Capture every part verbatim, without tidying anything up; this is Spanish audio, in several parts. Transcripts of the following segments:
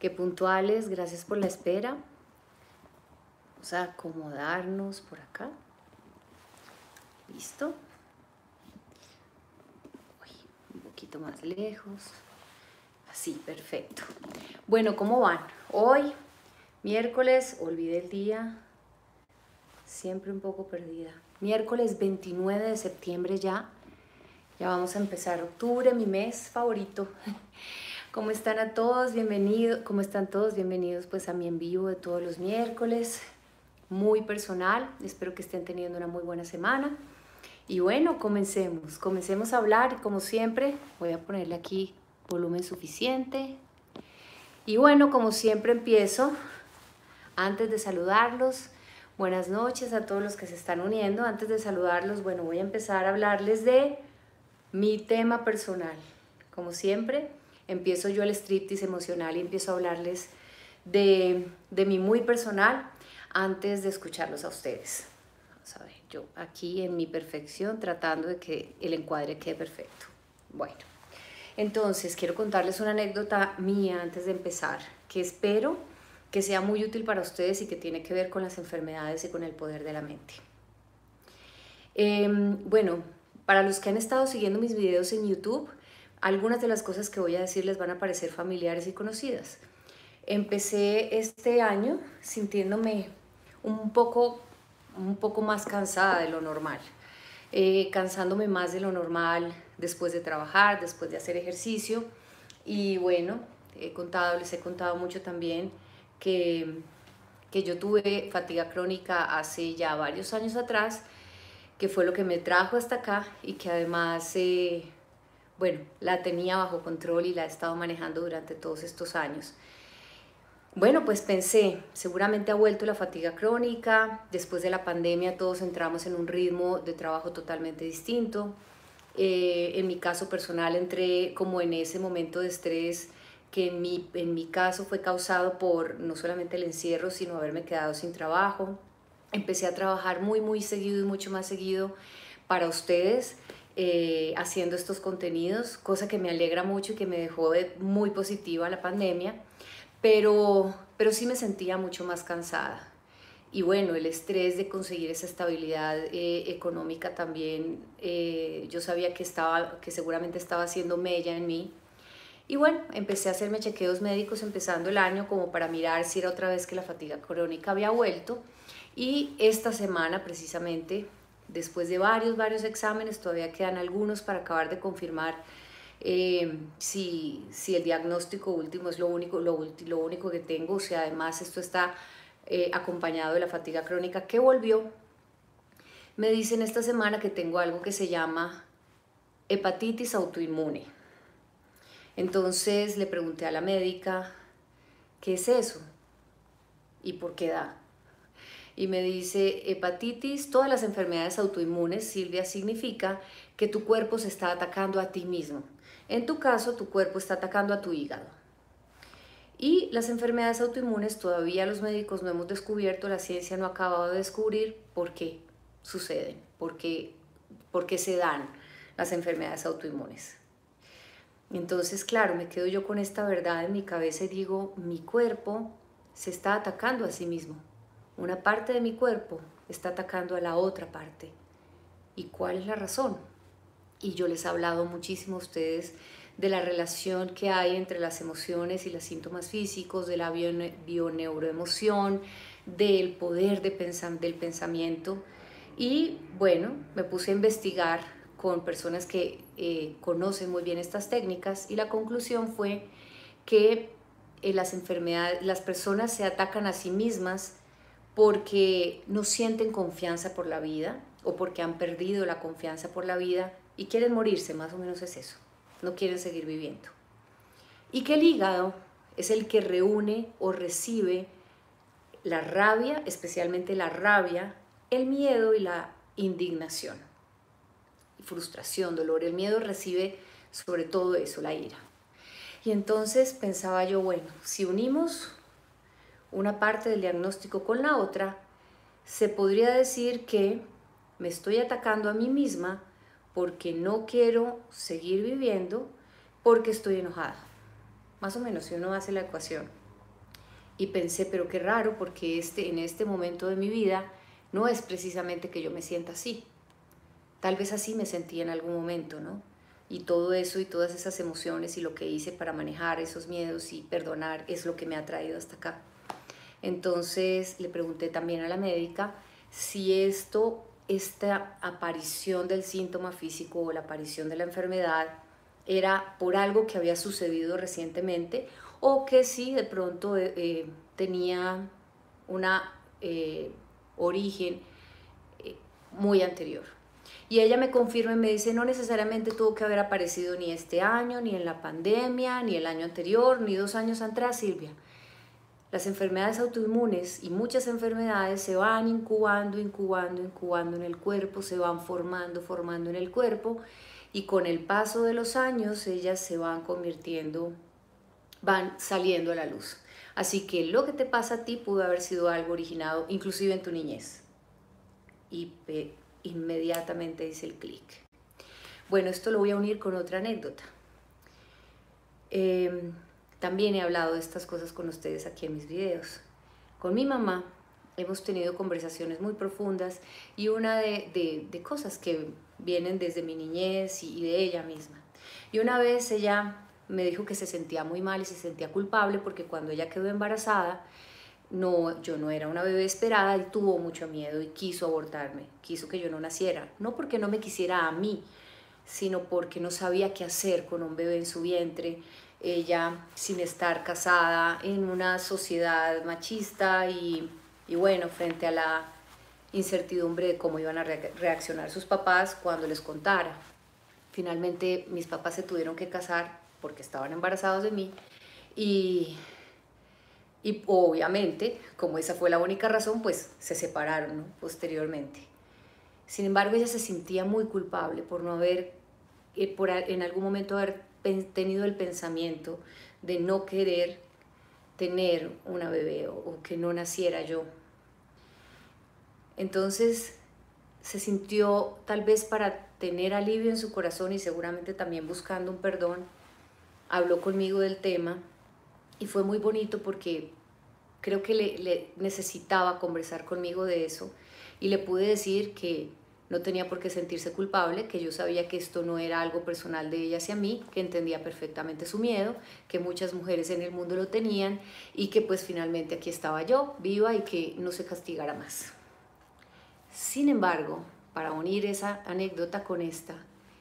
Qué puntuales, gracias por la espera. Vamos a acomodarnos por acá. Listo. Uy, un poquito más lejos. Así, perfecto. Bueno, ¿cómo van? Hoy, miércoles, olvidé el día. Siempre un poco perdida. Miércoles veintinueve de septiembre ya. Ya vamos a empezar octubre, mi mes favorito. ¿Cómo están a todos? Bienvenidos. ¿Cómo están todos? Bienvenidos pues a mi en vivo de todos los miércoles. Muy personal. Espero que estén teniendo una muy buena semana. Y bueno, comencemos. Comencemos a hablar. Como siempre, voy a ponerle aquí volumen suficiente. Y bueno, como siempre empiezo, antes de saludarlos, buenas noches a todos los que se están uniendo. Antes de saludarlos, bueno, voy a empezar a hablarles de mi tema personal. Como siempre, empiezo yo el striptease emocional y empiezo a hablarles de, de mi muy personal antes de escucharlos a ustedes. Vamos a ver, yo aquí en mi perfección tratando de que el encuadre quede perfecto. Bueno, entonces quiero contarles una anécdota mía antes de empezar, que espero que sea muy útil para ustedes y que tiene que ver con las enfermedades y con el poder de la mente. Eh, bueno, para los que han estado siguiendo mis videos en YouTube, algunas de las cosas que voy a decir les van a parecer familiares y conocidas. Empecé este año sintiéndome un poco, un poco más cansada de lo normal, eh, cansándome más de lo normal después de trabajar, después de hacer ejercicio. Y bueno, he contado, les he contado mucho también que, que yo tuve fatiga crónica hace ya varios años atrás, que fue lo que me trajo hasta acá y que además, eh, bueno, la tenía bajo control y la he estado manejando durante todos estos años. Bueno, pues pensé, seguramente ha vuelto la fatiga crónica, después de la pandemia todos entramos en un ritmo de trabajo totalmente distinto. Eh, en mi caso personal entré como en ese momento de estrés que en mi, en mi caso fue causado por no solamente el encierro, sino haberme quedado sin trabajo. Empecé a trabajar muy, muy seguido y mucho más seguido para ustedes, eh, haciendo estos contenidos, cosa que me alegra mucho y que me dejó de muy positiva la pandemia, pero, pero sí me sentía mucho más cansada. Y bueno, el estrés de conseguir esa estabilidad eh, económica también, eh, yo sabía que, estaba, que seguramente estaba haciendo mella en mí. Y bueno, empecé a hacerme chequeos médicos empezando el año como para mirar si era otra vez que la fatiga crónica había vuelto. Y esta semana precisamente, después de varios, varios exámenes, todavía quedan algunos para acabar de confirmar eh, si, si el diagnóstico último es lo único, lo, lo único que tengo, o sea, además esto está eh, acompañado de la fatiga crónica que volvió. Me dicen esta semana que tengo algo que se llama hepatitis autoinmune. Entonces le pregunté a la médica, ¿qué es eso? ¿Y por qué da? Y me dice, hepatitis, todas las enfermedades autoinmunes, Silvia, significa que tu cuerpo se está atacando a ti mismo. En tu caso, tu cuerpo está atacando a tu hígado. Y las enfermedades autoinmunes todavía los médicos no hemos descubierto, la ciencia no ha acabado de descubrir por qué suceden, por qué, por qué se dan las enfermedades autoinmunes. Entonces, claro, me quedo yo con esta verdad en mi cabeza y digo, mi cuerpo se está atacando a sí mismo. Una parte de mi cuerpo está atacando a la otra parte. ¿Y cuál es la razón? Y yo les he hablado muchísimo a ustedes de la relación que hay entre las emociones y los síntomas físicos, de la bioneuroemoción, del poder de pensar, del pensamiento. Y bueno, me puse a investigar con personas que eh, conocen muy bien estas técnicas y la conclusión fue que eh, las enfermedades, las personas se atacan a sí mismas porque no sienten confianza por la vida o porque han perdido la confianza por la vida y quieren morirse, más o menos es eso, no quieren seguir viviendo. Y que el hígado es el que reúne o recibe la rabia, especialmente la rabia, el miedo y la indignación, frustración, dolor. El miedo recibe sobre todo eso, la ira. Y entonces pensaba yo, bueno, si unimos una parte del diagnóstico con la otra, se podría decir que me estoy atacando a mí misma porque no quiero seguir viviendo, porque estoy enojada. Más o menos, si uno hace la ecuación. Y pensé, pero qué raro, porque este, en este momento de mi vida no es precisamente que yo me sienta así. Tal vez así me sentí en algún momento, ¿no? Y todo eso y todas esas emociones y lo que hice para manejar esos miedos y perdonar es lo que me ha traído hasta acá. Entonces le pregunté también a la médica si esto, esta aparición del síntoma físico o la aparición de la enfermedad era por algo que había sucedido recientemente o que si de pronto eh, tenía una eh, origen eh, muy anterior. Y ella me confirma y me dice, no necesariamente tuvo que haber aparecido ni este año, ni en la pandemia, ni el año anterior, ni dos años atrás, Silvia. Las enfermedades autoinmunes y muchas enfermedades se van incubando, incubando, incubando en el cuerpo, se van formando, formando en el cuerpo y con el paso de los años ellas se van convirtiendo, van saliendo a la luz. Así que lo que te pasa a ti pudo haber sido algo originado inclusive en tu niñez. Y inmediatamente dice el clic. Bueno, esto lo voy a unir con otra anécdota. Eh, también he hablado de estas cosas con ustedes aquí en mis videos. Con mi mamá hemos tenido conversaciones muy profundas y una de, de, de cosas que vienen desde mi niñez y, y de ella misma. Y una vez ella me dijo que se sentía muy mal y se sentía culpable porque cuando ella quedó embarazada, no, yo no era una bebé esperada y tuvo mucho miedo y quiso abortarme, quiso que yo no naciera, no porque no me quisiera a mí, sino porque no sabía qué hacer con un bebé en su vientre, ella sin estar casada en una sociedad machista y, y bueno, frente a la incertidumbre de cómo iban a re reaccionar sus papás cuando les contara. Finalmente mis papás se tuvieron que casar porque estaban embarazados de mí y... Y obviamente, como esa fue la única razón, pues se separaron, ¿no? Posteriormente. Sin embargo, ella se sentía muy culpable por no haber, eh, por en algún momento haber tenido el pensamiento de no querer tener una bebé o, o que no naciera yo. Entonces se sintió, tal vez para tener alivio en su corazón y seguramente también buscando un perdón, habló conmigo del tema. Y fue muy bonito porque creo que le, le necesitaba conversar conmigo de eso y le pude decir que no tenía por qué sentirse culpable, que yo sabía que esto no era algo personal de ella hacia mí, que entendía perfectamente su miedo, que muchas mujeres en el mundo lo tenían y que pues finalmente aquí estaba yo, viva y que no se castigara más. Sin embargo, para unir esa anécdota con esta,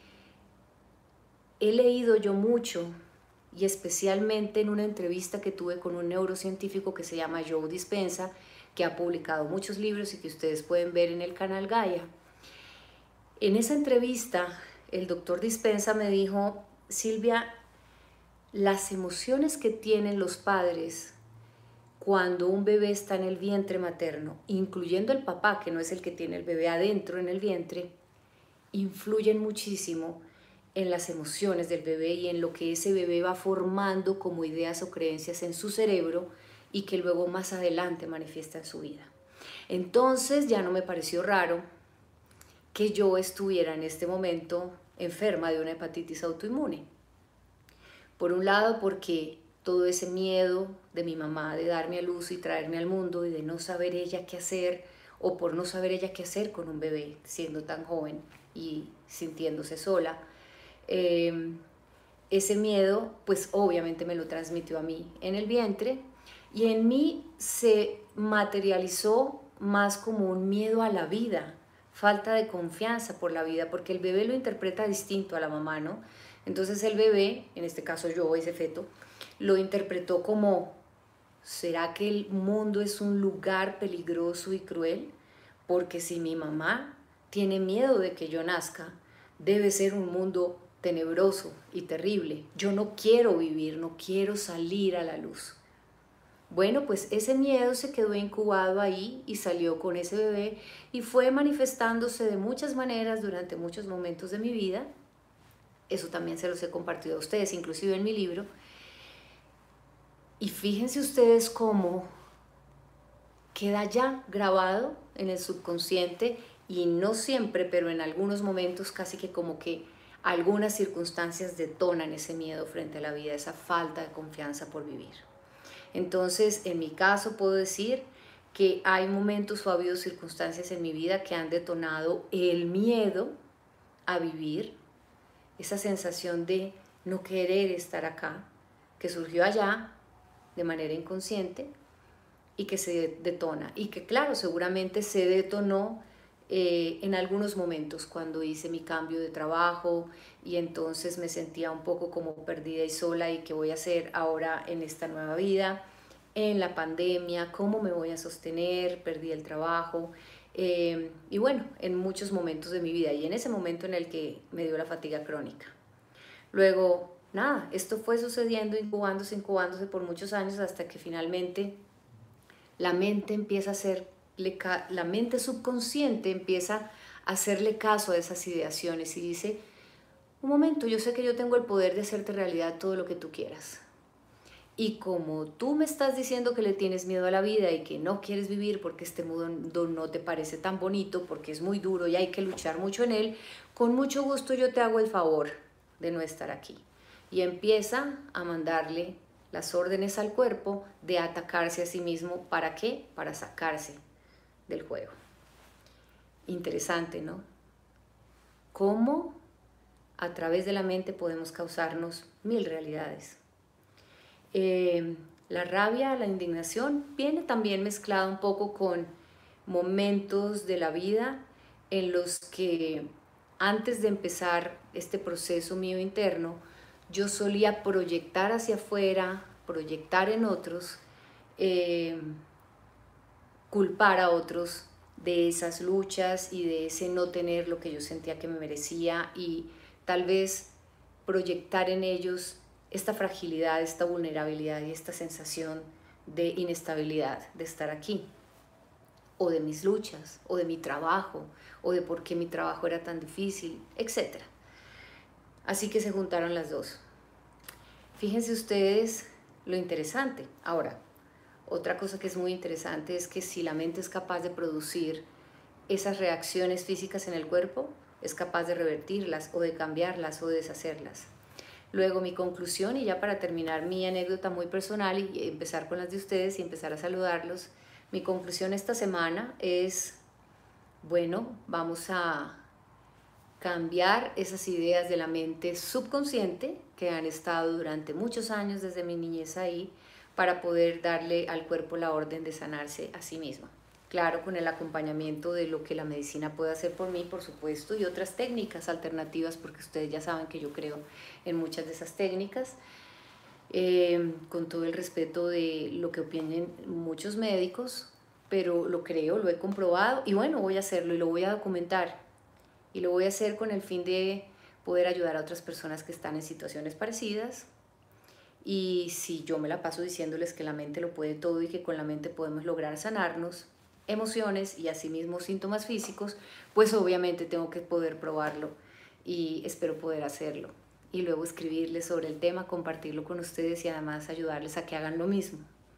he leído yo mucho y especialmente en una entrevista que tuve con un neurocientífico que se llama Joe Dispenza, que ha publicado muchos libros y que ustedes pueden ver en el canal Gaia. En esa entrevista, el doctor Dispenza me dijo, Silvia, las emociones que tienen los padres cuando un bebé está en el vientre materno, incluyendo el papá, que no es el que tiene el bebé adentro en el vientre, influyen muchísimo en las emociones del bebé y en lo que ese bebé va formando como ideas o creencias en su cerebro y que luego más adelante manifiesta en su vida. Entonces ya no me pareció raro que yo estuviera en este momento enferma de una hepatitis autoinmune. Por un lado porque todo ese miedo de mi mamá de darme a luz y traerme al mundo y de no saber ella qué hacer o por no saber ella qué hacer con un bebé siendo tan joven y sintiéndose sola. Eh, ese miedo pues obviamente me lo transmitió a mí en el vientre y en mí se materializó más como un miedo a la vida, falta de confianza por la vida, porque el bebé lo interpreta distinto a la mamá, ¿no? Entonces el bebé, en este caso yo, ese feto, lo interpretó como, ¿será que el mundo es un lugar peligroso y cruel? Porque si mi mamá tiene miedo de que yo nazca, debe ser un mundo tenebroso y terrible. Yo no quiero vivir, no quiero salir a la luz. Bueno, pues ese miedo se quedó incubado ahí y salió con ese bebé y fue manifestándose de muchas maneras durante muchos momentos de mi vida. Eso también se los he compartido a ustedes, inclusive en mi libro. Y fíjense ustedes cómo queda ya grabado en el subconsciente y no siempre, pero en algunos momentos casi que como que algunas circunstancias detonan ese miedo frente a la vida, esa falta de confianza por vivir. Entonces, en mi caso puedo decir que hay momentos o ha habido circunstancias en mi vida que han detonado el miedo a vivir, esa sensación de no querer estar acá, que surgió allá de manera inconsciente y que se detona. Y que claro, seguramente se detonó eh, en algunos momentos cuando hice mi cambio de trabajo y entonces me sentía un poco como perdida y sola y qué voy a hacer ahora en esta nueva vida, en la pandemia, cómo me voy a sostener, perdí el trabajo. Eh, y bueno, en muchos momentos de mi vida y en ese momento en el que me dio la fatiga crónica. Luego, nada, esto fue sucediendo, incubándose, incubándose por muchos años hasta que finalmente la mente empieza a hacerle, la mente subconsciente empieza a hacerle caso a esas ideaciones y dice, un momento, yo sé que yo tengo el poder de hacerte realidad todo lo que tú quieras. Y como tú me estás diciendo que le tienes miedo a la vida y que no quieres vivir porque este mundo no te parece tan bonito, porque es muy duro y hay que luchar mucho en él, con mucho gusto yo te hago el favor de no estar aquí. Y empieza a mandarle las órdenes al cuerpo de atacarse a sí mismo. ¿Para qué? Para sacarse del juego. Interesante, ¿no? ¿Cómo a través de la mente podemos causarnos mil realidades? Eh, la rabia, la indignación viene también mezclada un poco con momentos de la vida en los que antes de empezar este proceso mío interno, yo solía proyectar hacia afuera, proyectar en otros, eh, culpar a otros de esas luchas y de ese no tener lo que yo sentía que me merecía y tal vez proyectar en ellos esta fragilidad, esta vulnerabilidad y esta sensación de inestabilidad de estar aquí, o de mis luchas, o de mi trabajo, o de por qué mi trabajo era tan difícil, etcétera. Así que se juntaron las dos. Fíjense ustedes lo interesante. Ahora, otra cosa que es muy interesante es que si la mente es capaz de producir esas reacciones físicas en el cuerpo, es capaz de revertirlas o de cambiarlas o de deshacerlas. Luego mi conclusión, y ya para terminar mi anécdota muy personal y empezar con las de ustedes y empezar a saludarlos, mi conclusión esta semana es, bueno, vamos a cambiar esas ideas de la mente subconsciente que han estado durante muchos años desde mi niñez ahí para poder darle al cuerpo la orden de sanarse a sí mismo. Claro, con el acompañamiento de lo que la medicina puede hacer por mí, por supuesto, y otras técnicas alternativas, porque ustedes ya saben que yo creo en muchas de esas técnicas, eh, con todo el respeto de lo que opinen muchos médicos, pero lo creo, lo he comprobado y bueno, voy a hacerlo y lo voy a documentar y lo voy a hacer con el fin de poder ayudar a otras personas que están en situaciones parecidas. Y si yo me la paso diciéndoles que la mente lo puede todo y que con la mente podemos lograr sanarnos emociones y asimismo síntomas físicos, pues obviamente tengo que poder probarlo y espero poder hacerlo. Y luego escribirles sobre el tema, compartirlo con ustedes y además ayudarles a que hagan lo mismo.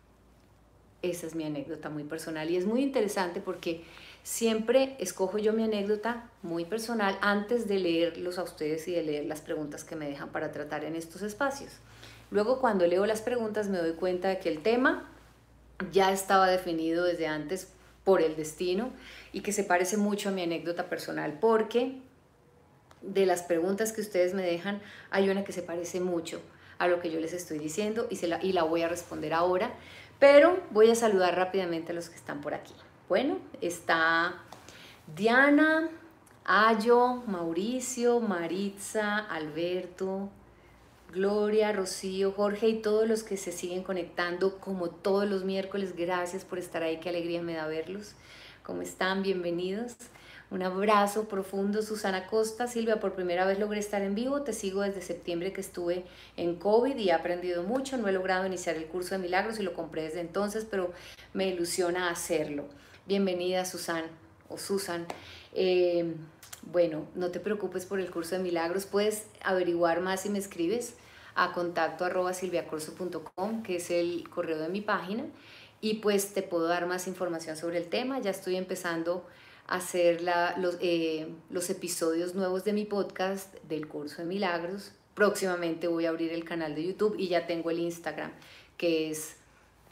Esa es mi anécdota muy personal y es muy interesante porque siempre escojo yo mi anécdota muy personal antes de leerlos a ustedes y de leer las preguntas que me dejan para tratar en estos espacios. Luego cuando leo las preguntas me doy cuenta de que el tema ya estaba definido desde antes por el destino y que se parece mucho a mi anécdota personal porque de las preguntas que ustedes me dejan hay una que se parece mucho a lo que yo les estoy diciendo y, se la, y la voy a responder ahora, pero voy a saludar rápidamente a los que están por aquí. Bueno, está Diana, Ayo, Mauricio, Maritza, Alberto, Gloria, Rocío, Jorge y todos los que se siguen conectando como todos los miércoles. Gracias por estar ahí, qué alegría me da verlos. ¿Cómo están? Bienvenidos. Un abrazo profundo. Susana Costa, Silvia, por primera vez logré estar en vivo. Te sigo desde septiembre que estuve en COVID y he aprendido mucho. No he logrado iniciar el curso de milagros y lo compré desde entonces, pero me ilusiona hacerlo. Bienvenida, Susan o Susan. Eh, bueno, no te preocupes por el curso de milagros. Puedes averiguar más si me escribes a contacto arroba silviacorso punto com, que es el correo de mi página, y pues te puedo dar más información sobre el tema. Ya estoy empezando a hacer la, los, eh, los episodios nuevos de mi podcast del curso de milagros. Próximamente voy a abrir el canal de YouTube y ya tengo el Instagram, que es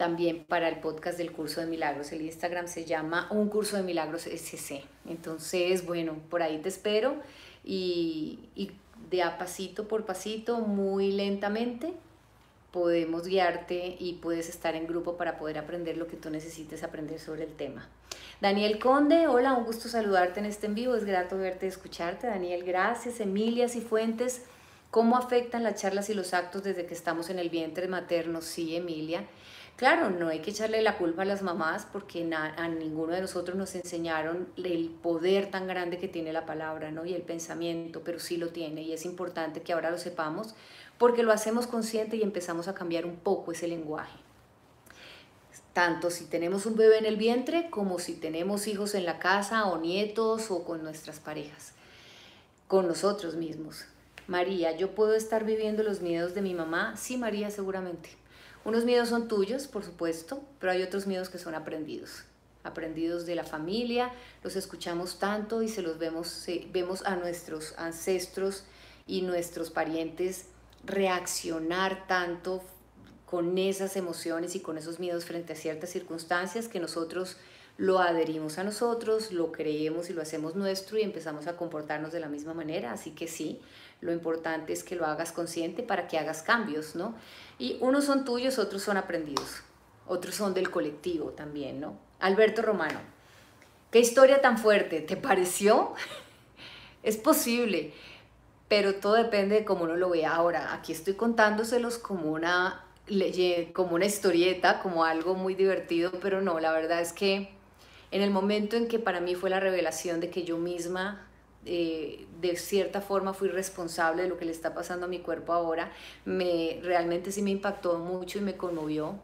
también para el podcast del Curso de Milagros. El Instagram se llama Un Curso de Milagros S C. Entonces, bueno, por ahí te espero y, y de a pasito por pasito, muy lentamente, podemos guiarte y puedes estar en grupo para poder aprender lo que tú necesites aprender sobre el tema. Daniel Conde, hola, un gusto saludarte en este en vivo, es grato verte y escucharte. Daniel, gracias. Emilia Cifuentes, ¿cómo afectan las charlas y los actos desde que estamos en el vientre materno? Sí, Emilia. Claro, no hay que echarle la culpa a las mamás porque a ninguno de nosotros nos enseñaron el poder tan grande que tiene la palabra, ¿no? Y el pensamiento, pero sí lo tiene y es importante que ahora lo sepamos porque lo hacemos consciente y empezamos a cambiar un poco ese lenguaje. Tanto si tenemos un bebé en el vientre como si tenemos hijos en la casa o nietos o con nuestras parejas, con nosotros mismos. María, ¿yo puedo estar viviendo los miedos de mi mamá? Sí, María, seguramente. Unos miedos son tuyos, por supuesto, pero hay otros miedos que son aprendidos. Aprendidos de la familia, los escuchamos tanto y se los vemos, se, vemos a nuestros ancestros y nuestros parientes reaccionar tanto con esas emociones y con esos miedos frente a ciertas circunstancias que nosotros lo adherimos a nosotros, lo creemos y lo hacemos nuestro y empezamos a comportarnos de la misma manera. Así que sí, lo importante es que lo hagas consciente para que hagas cambios, ¿no? Y unos son tuyos, otros son aprendidos, otros son del colectivo también, ¿no? Alberto Romano, qué historia tan fuerte, ¿te pareció? Es posible, pero todo depende de cómo uno lo vea. Ahora, aquí estoy contándoselos como una, como una historieta, como algo muy divertido, pero no, la verdad es que en el momento en que para mí fue la revelación de que yo misma eh, de cierta forma fui responsable de lo que le está pasando a mi cuerpo ahora, me, realmente sí me impactó mucho y me conmovió.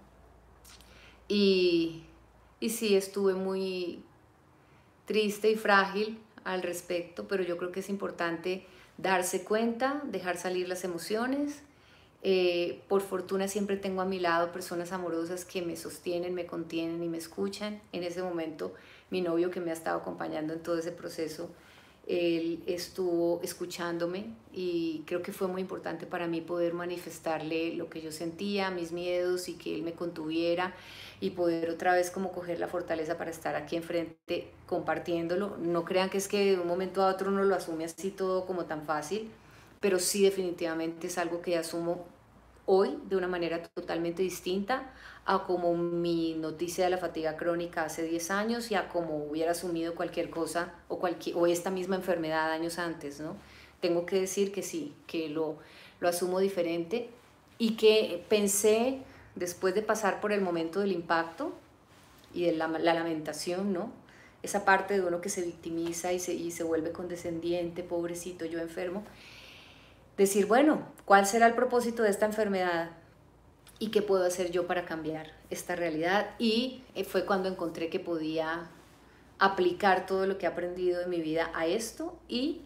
Y, y sí, estuve muy triste y frágil al respecto, pero yo creo que es importante darse cuenta, dejar salir las emociones. Eh, por fortuna siempre tengo a mi lado personas amorosas que me sostienen, me contienen y me escuchan. En ese momento mi novio, que me ha estado acompañando en todo ese proceso, él estuvo escuchándome y creo que fue muy importante para mí poder manifestarle lo que yo sentía, mis miedos, y que él me contuviera y poder otra vez como coger la fortaleza para estar aquí enfrente compartiéndolo. No crean que es que de un momento a otro uno lo asume así todo como tan fácil, pero sí definitivamente es algo que asumo hoy de una manera totalmente distinta a como mi noticia de la fatiga crónica hace diez años y a como hubiera asumido cualquier cosa o, cualquier, o esta misma enfermedad años antes, ¿no? Tengo que decir que sí, que lo, lo asumo diferente y que pensé, después de pasar por el momento del impacto y de la, la lamentación, ¿no? Esa parte de uno que se victimiza y se, y se vuelve condescendiente, pobrecito, yo enfermo, decir, bueno, ¿cuál será el propósito de esta enfermedad? ¿Y qué puedo hacer yo para cambiar esta realidad? Y fue cuando encontré que podía aplicar todo lo que he aprendido en mi vida a esto y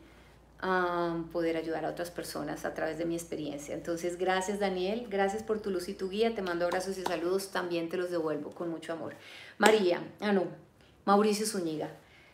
um, poder ayudar a otras personas a través de mi experiencia. Entonces, gracias, Daniel, gracias por tu luz y tu guía, te mando abrazos y saludos, también te los devuelvo con mucho amor. María, ah no, Mauricio Zúñiga.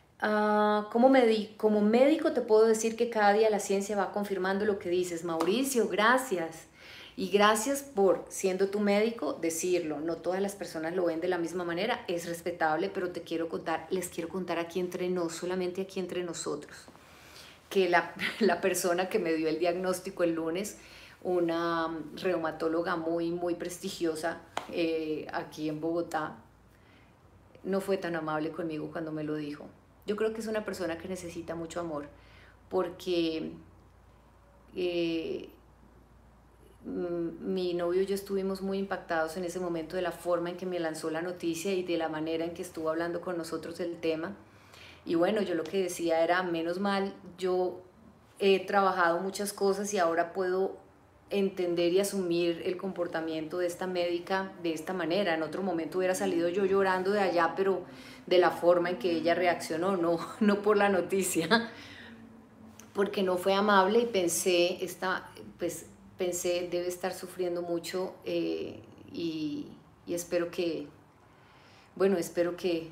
Uh, como, como médico te puedo decir que cada día la ciencia va confirmando lo que dices. Mauricio, gracias. Y gracias por, siendo tu médico, decirlo. No todas las personas lo ven de la misma manera, es respetable, pero te quiero contar, les quiero contar aquí entre nos, solamente aquí entre nosotros, que la, la persona que me dio el diagnóstico el lunes, una reumatóloga muy, muy prestigiosa eh, aquí en Bogotá, no fue tan amable conmigo cuando me lo dijo. Yo creo que es una persona que necesita mucho amor, porque eh, mi novio y yo estuvimos muy impactados en ese momento de la forma en que me lanzó la noticia y de la manera en que estuvo hablando con nosotros del tema. Y bueno, yo lo que decía era, menos mal, yo he trabajado muchas cosas y ahora puedo entender y asumir el comportamiento de esta médica de esta manera. En otro momento hubiera salido yo llorando de allá, pero de la forma en que ella reaccionó, no, no por la noticia, porque no fue amable y pensé, esta, pues, pensé debe estar sufriendo mucho eh, y, y espero que, bueno, espero que,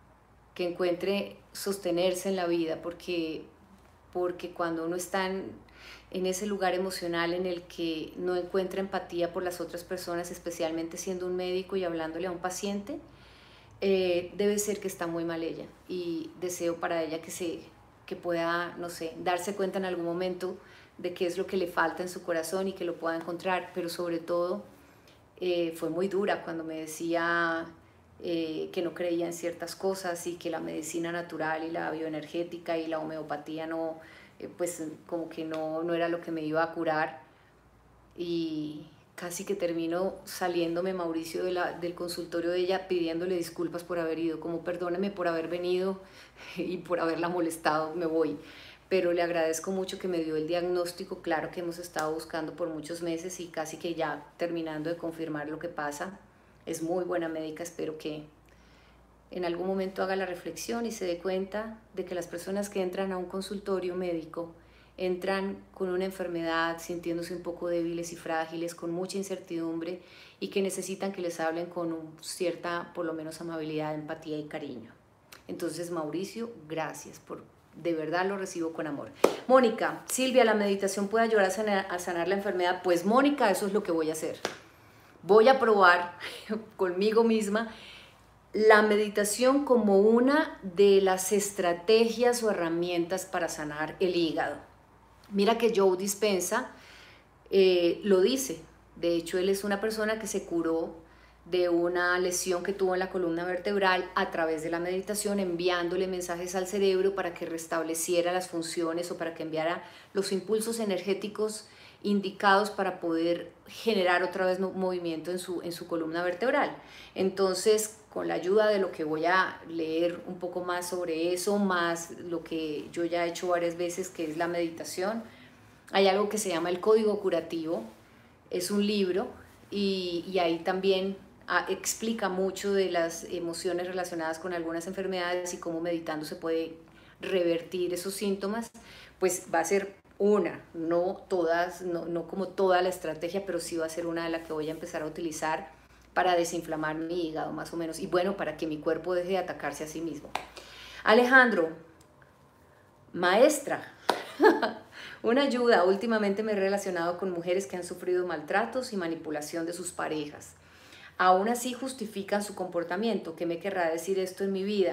que encuentre sostenerse en la vida, porque, porque cuando uno está en en ese lugar emocional en el que no encuentra empatía por las otras personas, especialmente siendo un médico y hablándole a un paciente, eh, debe ser que está muy mal ella, y deseo para ella que, se, que pueda, no sé, darse cuenta en algún momento de qué es lo que le falta en su corazón y que lo pueda encontrar. Pero sobre todo eh, fue muy dura cuando me decía eh, que no creía en ciertas cosas y que la medicina natural y la bioenergética y la homeopatía no, eh, pues como que no, no era lo que me iba a curar. Y casi que termino saliéndome, Mauricio, de la, del consultorio de ella, pidiéndole disculpas por haber ido, como perdóneme por haber venido y por haberla molestado, me voy. Pero le agradezco mucho que me dio el diagnóstico, claro que hemos estado buscando por muchos meses y casi que ya terminando de confirmar lo que pasa. Es muy buena médica, espero que en algún momento haga la reflexión y se dé cuenta de que las personas que entran a un consultorio médico entran con una enfermedad, sintiéndose un poco débiles y frágiles, con mucha incertidumbre, y que necesitan que les hablen con un, cierta, por lo menos, amabilidad, empatía y cariño. Entonces, Mauricio, gracias, por, de verdad lo recibo con amor. Mónica, Silvia, ¿la meditación puede ayudar a sanar, a sanar la enfermedad? Pues Mónica, eso es lo que voy a hacer. Voy a probar conmigo misma la meditación como una de las estrategias o herramientas para sanar el hígado. Mira que Joe Dispenza eh, lo dice. De hecho, él es una persona que se curó de una lesión que tuvo en la columna vertebral a través de la meditación, enviándole mensajes al cerebro para que restableciera las funciones o para que enviara los impulsos energéticos indicados para poder generar otra vez movimiento en su, en su columna vertebral. Entonces, con la ayuda de lo que voy a leer un poco más sobre eso, más lo que yo ya he hecho varias veces, que es la meditación, hay algo que se llama el Código Curativo. Es un libro y, y ahí también a, explica mucho de las emociones relacionadas con algunas enfermedades y cómo meditando se puede revertir esos síntomas. Pues va a ser una, no todas, no, no como toda la estrategia, pero sí va a ser una de las que voy a empezar a utilizar para desinflamar mi hígado, más o menos, y bueno, para que mi cuerpo deje de atacarse a sí mismo. Alejandro, maestra, una ayuda. Últimamente me he relacionado con mujeres que han sufrido maltratos y manipulación de sus parejas. Aún así justifican su comportamiento. ¿Qué me querrá decir esto en mi vida?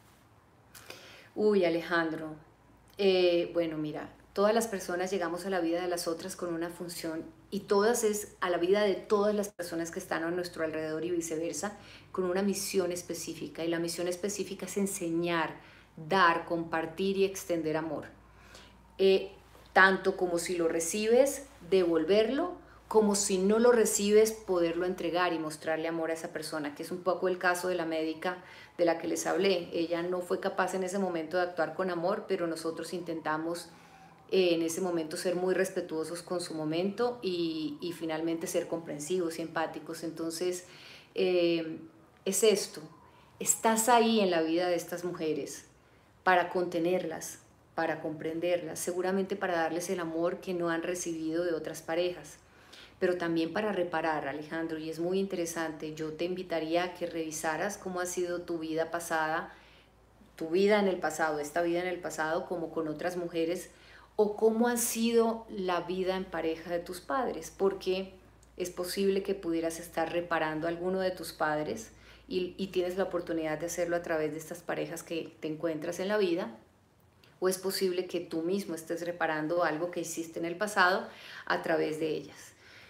Uy, Alejandro, eh, bueno, mira, todas las personas llegamos a la vida de las otras con una función, y todas es a la vida de todas las personas que están a nuestro alrededor y viceversa, con una misión específica, y la misión específica es enseñar, dar, compartir y extender amor. Eh, tanto como si lo recibes, devolverlo, como si no lo recibes, poderlo entregar y mostrarle amor a esa persona, que es un poco el caso de la médica de la que les hablé. Ella no fue capaz en ese momento de actuar con amor, pero nosotros intentamos eh, en ese momento ser muy respetuosos con su momento y, y finalmente ser comprensivos y empáticos. Entonces, eh, es esto, estás ahí en la vida de estas mujeres para contenerlas, para comprenderlas, seguramente para darles el amor que no han recibido de otras parejas, pero también para reparar, Alejandro, y es muy interesante. Yo te invitaría a que revisaras cómo ha sido tu vida pasada, tu vida en el pasado, esta vida en el pasado, como con otras mujeres, o cómo ha sido la vida en pareja de tus padres, porque es posible que pudieras estar reparando a alguno de tus padres y, y tienes la oportunidad de hacerlo a través de estas parejas que te encuentras en la vida, o es posible que tú mismo estés reparando algo que hiciste en el pasado a través de ellas.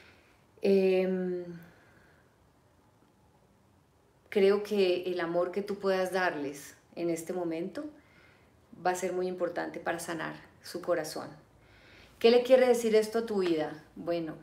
Eh, creo que el amor que tú puedas darles en este momento va a ser muy importante para sanar su corazón. ¿Qué le quiere decir esto a tu vida? Bueno,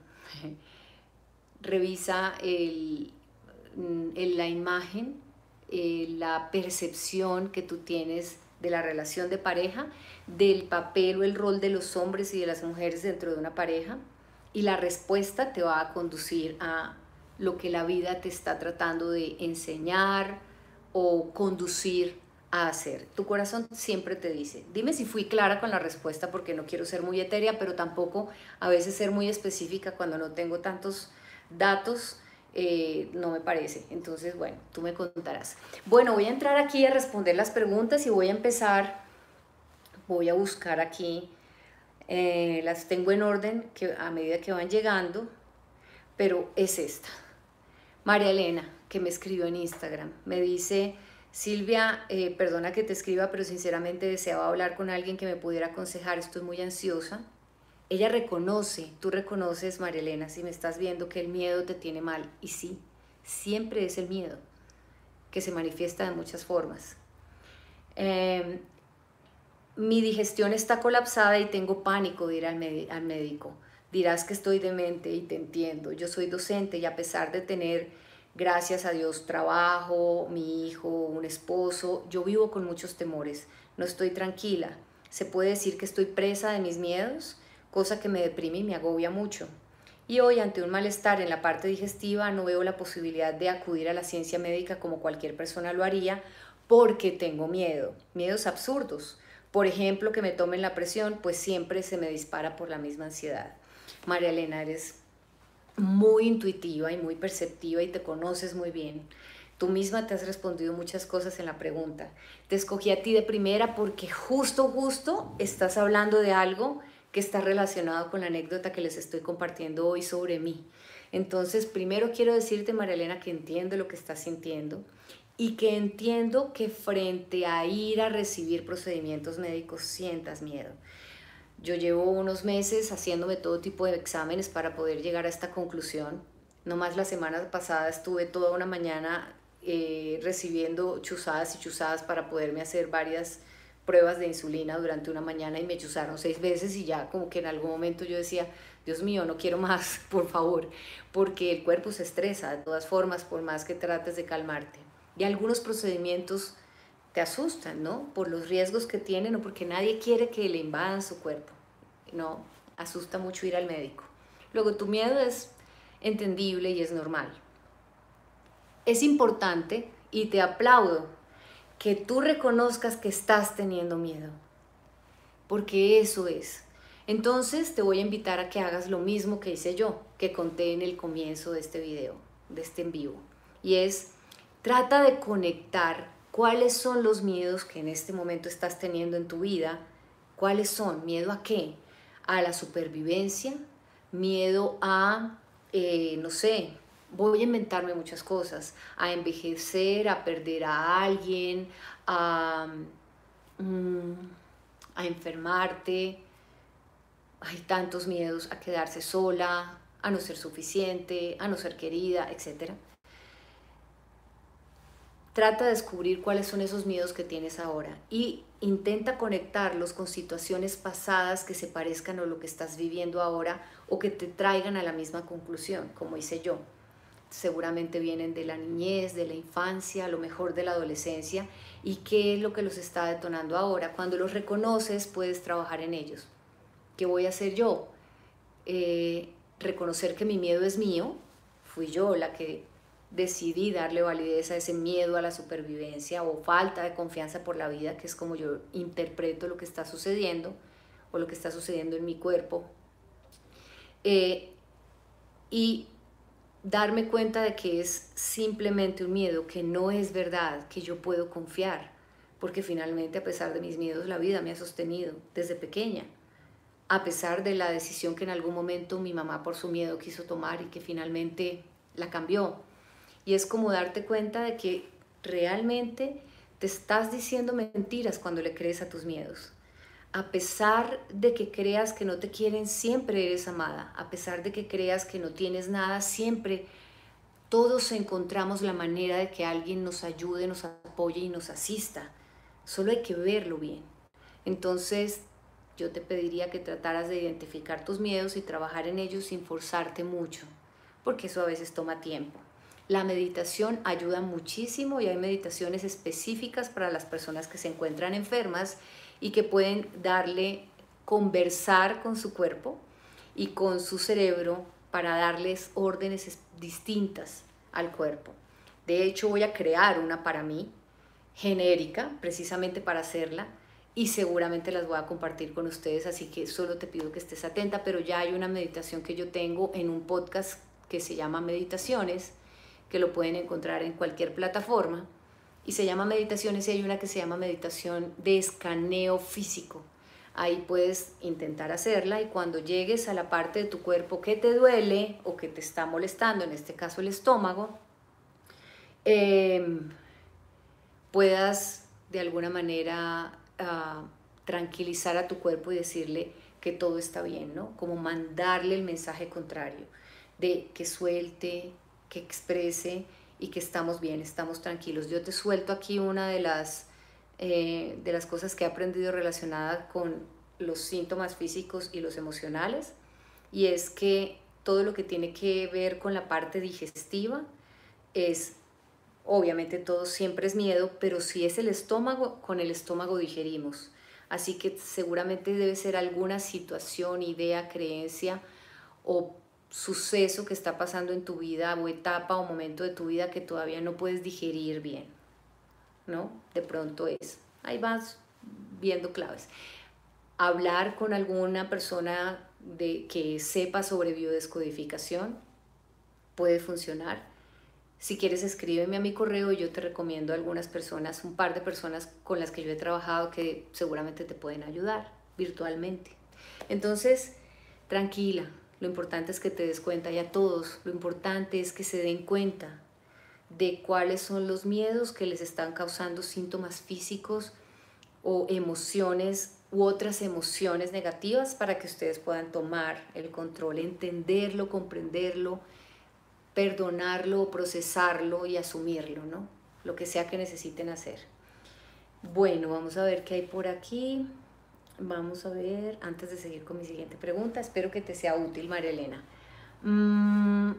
revisa el, el, la imagen, eh, la percepción que tú tienes de la relación de pareja, del papel o el rol de los hombres y de las mujeres dentro de una pareja, y la respuesta te va a conducir a lo que la vida te está tratando de enseñar o conducir a hacer. Tu corazón siempre te dice, dime si fui clara con la respuesta, porque no quiero ser muy etérea, pero tampoco a veces ser muy específica cuando no tengo tantos datos, eh, no me parece. Entonces, bueno, tú me contarás. Bueno, voy a entrar aquí a responder las preguntas y voy a empezar, voy a buscar aquí Eh, las tengo en orden que a medida que van llegando, pero es esta. María Elena, que me escribió en Instagram, me dice: Silvia, eh, perdona que te escriba, pero sinceramente deseaba hablar con alguien que me pudiera aconsejar, estoy muy ansiosa. Ella reconoce, tú reconoces, María Elena, si me estás viendo, que el miedo te tiene mal. Y sí, siempre es el miedo, que se manifiesta de muchas formas. Eh, mi digestión está colapsada y tengo pánico de ir al, al médico. Dirás que estoy demente y te entiendo. Yo soy docente y a pesar de tener, gracias a Dios, trabajo, mi hijo, un esposo, yo vivo con muchos temores. No estoy tranquila. Se puede decir que estoy presa de mis miedos, cosa que me deprime y me agobia mucho. Y hoy, ante un malestar en la parte digestiva, no veo la posibilidad de acudir a la ciencia médica como cualquier persona lo haría, porque tengo miedo, miedos absurdos. Por ejemplo, que me tomen la presión, pues siempre se me dispara por la misma ansiedad. María Elena, eres muy intuitiva y muy perceptiva y te conoces muy bien. Tú misma te has respondido muchas cosas en la pregunta. Te escogí a ti de primera porque justo, justo estás hablando de algo que está relacionado con la anécdota que les estoy compartiendo hoy sobre mí. Entonces, primero quiero decirte, María Elena, que entiendo lo que estás sintiendo y que entiendo que frente a ir a recibir procedimientos médicos sientas miedo. Yo llevo unos meses haciéndome todo tipo de exámenes para poder llegar a esta conclusión. Nomás la semana pasada estuve toda una mañana eh, recibiendo chuzadas y chuzadas para poderme hacer varias pruebas de insulina durante una mañana y me chuzaron seis veces y ya como que en algún momento yo decía, Dios mío, no quiero más, por favor, porque el cuerpo se estresa de todas formas por más que trates de calmarte. Y algunos procedimientos te asustan, ¿no? Por los riesgos que tienen o porque nadie quiere que le invadan su cuerpo. No, asusta mucho ir al médico. Luego, tu miedo es entendible y es normal. Es importante, y te aplaudo, que tú reconozcas que estás teniendo miedo, porque eso es. Entonces, te voy a invitar a que hagas lo mismo que hice yo, que conté en el comienzo de este video, de este en vivo, y es: trata de conectar cuáles son los miedos que en este momento estás teniendo en tu vida. ¿Cuáles son? ¿Miedo a qué? A la supervivencia, miedo a, eh, no sé, voy a inventarme muchas cosas, a envejecer, a perder a alguien, a, mm, a enfermarte. Hay tantos miedos, a quedarse sola, a no ser suficiente, a no ser querida, etcétera. Trata de descubrir cuáles son esos miedos que tienes ahora y intenta conectarlos con situaciones pasadas que se parezcan a lo que estás viviendo ahora o que te traigan a la misma conclusión, como hice yo. Seguramente vienen de la niñez, de la infancia, a lo mejor de la adolescencia, y qué es lo que los está detonando ahora. Cuando los reconoces, puedes trabajar en ellos. ¿Qué voy a hacer yo? Eh, reconocer que mi miedo es mío, fui yo la que decidí darle validez a ese miedo a la supervivencia o falta de confianza por la vida, que es como yo interpreto lo que está sucediendo o lo que está sucediendo en mi cuerpo. Eh, y darme cuenta de que es simplemente un miedo, que no es verdad, que yo puedo confiar, porque finalmente, a pesar de mis miedos, la vida me ha sostenido desde pequeña, a pesar de la decisión que en algún momento mi mamá por su miedo quiso tomar y que finalmente la cambió. Y es como darte cuenta de que realmente te estás diciendo mentiras cuando le crees a tus miedos. A pesar de que creas que no te quieren, siempre eres amada. A pesar de que creas que no tienes nada, siempre todos encontramos la manera de que alguien nos ayude, nos apoye y nos asista. Solo hay que verlo bien. Entonces, yo te pediría que trataras de identificar tus miedos y trabajar en ellos sin forzarte mucho, porque eso a veces toma tiempo. La meditación ayuda muchísimo y hay meditaciones específicas para las personas que se encuentran enfermas y que pueden darle, conversar con su cuerpo y con su cerebro para darles órdenes distintas al cuerpo. De hecho, voy a crear una para mí, genérica, precisamente para hacerla, y seguramente las voy a compartir con ustedes, así que solo te pido que estés atenta, pero ya hay una meditación que yo tengo en un podcast que se llama Meditaciones, que lo pueden encontrar en cualquier plataforma, y se llama Meditaciones, y hay una que se llama Meditación de escaneo físico. ahí puedes intentar hacerla y cuando llegues a la parte de tu cuerpo que te duele o que te está molestando, en este caso el estómago, eh, puedas de alguna manera uh, tranquilizar a tu cuerpo y decirle que todo está bien, ¿no? Como mandarle el mensaje contrario, de que suelte, que exprese y que estamos bien, estamos tranquilos. Yo te suelto aquí una de las, eh, de las cosas que he aprendido relacionada con los síntomas físicos y los emocionales, y es que todo lo que tiene que ver con la parte digestiva es, obviamente todo siempre es miedo, pero si es el estómago, con el estómago digerimos. Así que seguramente debe ser alguna situación, idea, creencia o suceso que está pasando en tu vida o etapa o momento de tu vida que todavía no puedes digerir bien, ¿no? De pronto es. Ahí vas viendo claves. Hablar con alguna persona de, que sepa sobre biodescodificación puede funcionar. Si quieres, escríbeme a mi correo y yo te recomiendo a algunas personas, un par de personas con las que yo he trabajado que seguramente te pueden ayudar virtualmente. Entonces, tranquila, lo importante es que te des cuenta, y a todos, lo importante es que se den cuenta de cuáles son los miedos que les están causando síntomas físicos o emociones u otras emociones negativas para que ustedes puedan tomar el control, entenderlo, comprenderlo, perdonarlo, procesarlo y asumirlo, ¿no? Lo que sea que necesiten hacer. Bueno, vamos a ver qué hay por aquí. Vamos a ver, antes de seguir con mi siguiente pregunta, espero que te sea útil, María Elena. Mm,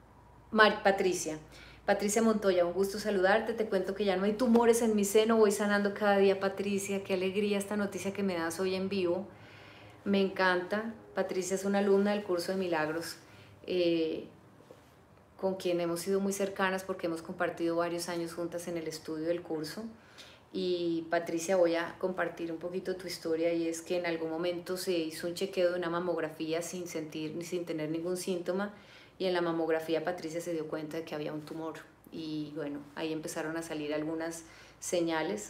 Mar Patricia. Patricia Montoya, un gusto saludarte. Te cuento que ya no hay tumores en mi seno, voy sanando cada día, Patricia. Qué alegría esta noticia que me das hoy en vivo. Me encanta. Patricia es una alumna del curso de milagros. Eh, con quien hemos sido muy cercanas porque hemos compartido varios años juntas en el estudio del curso. Y Patricia, voy a compartir un poquito tu historia, y es que en algún momento se hizo un chequeo de una mamografía sin sentir ni sin tener ningún síntoma, y en la mamografía Patricia se dio cuenta de que había un tumor, y bueno, ahí empezaron a salir algunas señales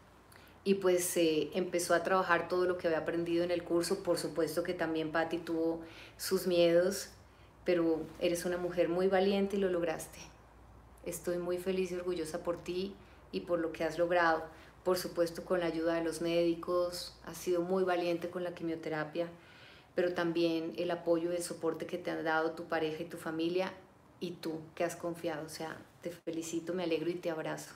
y pues se eh, empezó a trabajar todo lo que había aprendido en el curso. Por supuesto que también Patti tuvo sus miedos, pero eres una mujer muy valiente y lo lograste. Estoy muy feliz y orgullosa por ti y por lo que has logrado. Por supuesto, con la ayuda de los médicos, has sido muy valiente con la quimioterapia, pero también el apoyo y el soporte que te han dado tu pareja y tu familia, y tú que has confiado. O sea, te felicito, me alegro y te abrazo.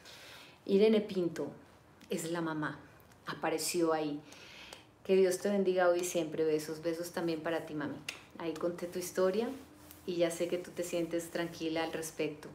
Irene Pinto es la mamá, apareció ahí. Que Dios te bendiga hoy y siempre. Besos, besos también para ti, mami. Ahí conté tu historia y ya sé que tú te sientes tranquila al respecto.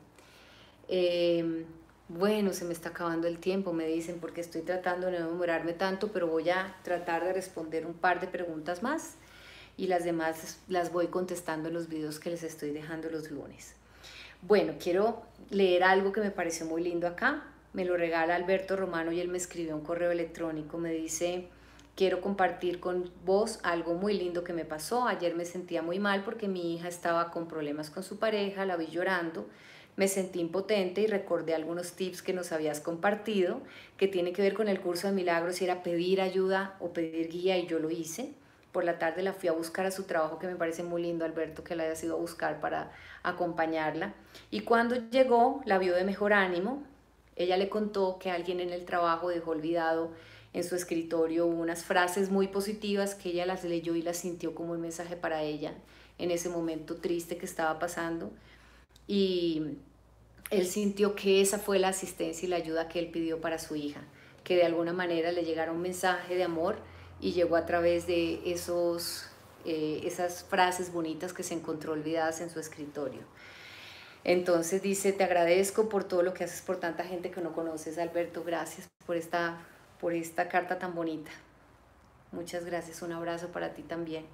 Eh, bueno, se me está acabando el tiempo, me dicen, porque estoy tratando de no demorarme tanto, pero voy a tratar de responder un par de preguntas más y las demás las voy contestando en los videos que les estoy dejando los lunes. Bueno, quiero leer algo que me pareció muy lindo acá. Me lo regala Alberto Romano y él me escribió un correo electrónico. Me dice: quiero compartir con vos algo muy lindo que me pasó. Ayer me sentía muy mal porque mi hija estaba con problemas con su pareja, la vi llorando. Me sentí impotente y recordé algunos tips que nos habías compartido, que tiene que ver con el curso de milagros, y era pedir ayuda o pedir guía, y yo lo hice. Por la tarde la fui a buscar a su trabajo, que me parece muy lindo, Alberto, que la hayas ido a buscar para acompañarla. Y cuando llegó, la vio de mejor ánimo. Ella le contó que alguien en el trabajo dejó olvidado en su escritorio unas frases muy positivas, que ella las leyó y las sintió como un mensaje para ella en ese momento triste que estaba pasando. Y él sintió que esa fue la asistencia y la ayuda que él pidió para su hija, que de alguna manera le llegara un mensaje de amor, y llegó a través de esos, eh, esas frases bonitas que se encontró olvidadas en su escritorio. Entonces dice: te agradezco por todo lo que haces por tanta gente que no conoces, Alberto. Gracias por esta, por esta carta tan bonita. Muchas gracias, un abrazo para ti también.